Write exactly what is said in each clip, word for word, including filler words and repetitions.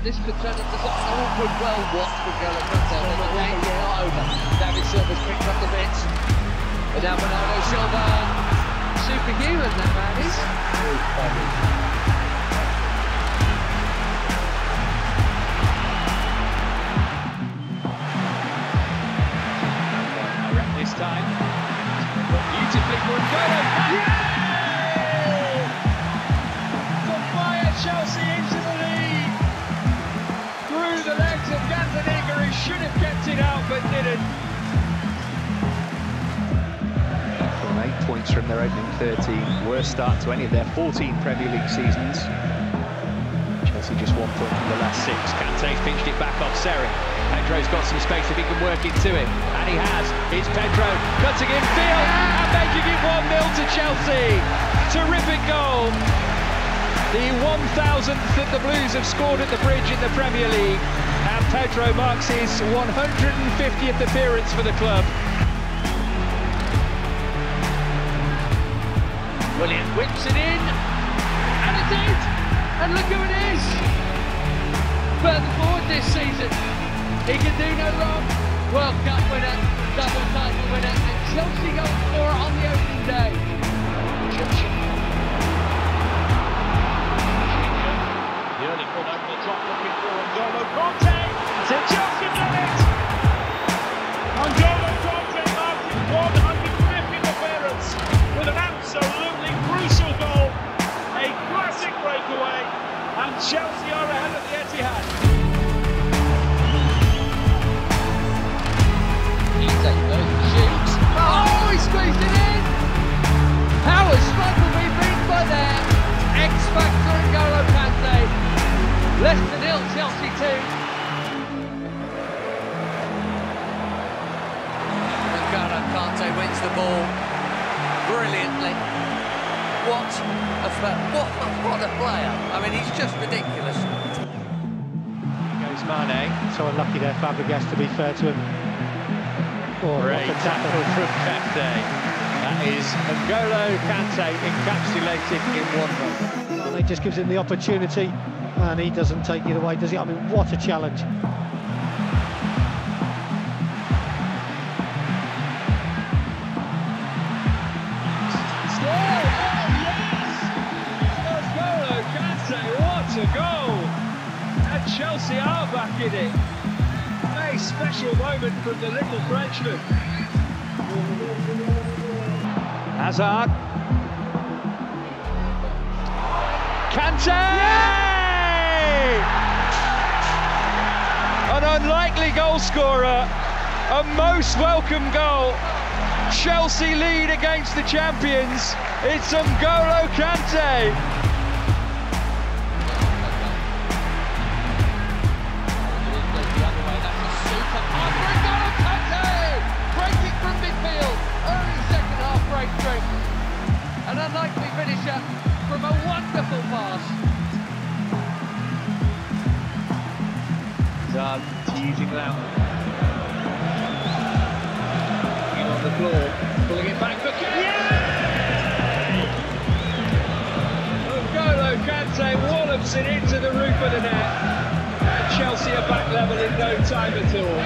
this could turn into something awkward. Well watched for N'Golo Kante. The game is not over. David Silva's picked up the bits. And now Bernardo Silva, superhuman that man is. This time, beautifully for N'Golo Kante! To fire Chelsea into the lead! Through the legs of Kanté, who should have kept it out but didn't. From eight points from their opening thirteen, worst start to any of their fourteen Premier League seasons. Chelsea just one point from the last six. Kante's pinched it back off Serry. Pedro's got some space if he can work into it, and he has. It's Pedro cutting in field and making it one nil to Chelsea. Terrific goal. The one thousandth that the Blues have scored at the Bridge in the Premier League, and Pedro marks his one hundred fiftieth appearance for the club. William whips it in, and it is! And look who it is! Further forward this season, he can do no wrong. World Cup winner, double title winner, and Chelsea goal scorer on the opening day. Chelsea. The early ball over the top, looking for N'Golo Kante. So Chelsea done it! N'Golo Kante marking one hundred fiftieth appearance with an absolutely crucial goal. A classic breakaway, and Chelsea are ahead of the Etihad. Oh, he squeezed it in! How a struggle we've been by there. X-Factor N'Golo Kante. Leicester nil, Chelsea two. N'Golo Kante wins the ball brilliantly. What a what, what a player! I mean, he's just ridiculous. Here goes Mane. So unlucky there, Fabregas, to be fair to him. Oh, Great tackle from Kanté. That is N'Golo Kante encapsulated in one run. Well, it just gives him the opportunity, and he doesn't take it away, does he? I mean, what a challenge. Oh, yes! N'Golo Kante, what a goal! And Chelsea are back in it. A special moment from the little Frenchman. Hazard. Kanté! An unlikely goal scorer. A most welcome goal. Chelsea lead against the champions. It's N'Golo Kante. An unlikely finisher from a wonderful pass. Hazard teasing Lampard. Looking on the floor, pulling it back for Kerr. Yeah! N'Golo Kante wallops it into the roof of the net. And Chelsea are back level in no time at all.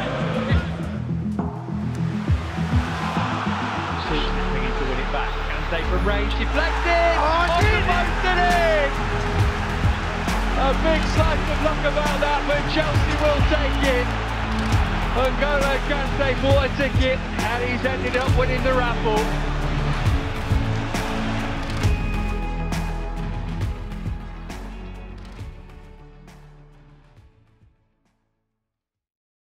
Back. Kanté from range, deflected! Oh, off the post and in! A big slice of luck about that, but Chelsea will take it. N'Golo Kante bought a ticket, and he's ended up winning the raffle.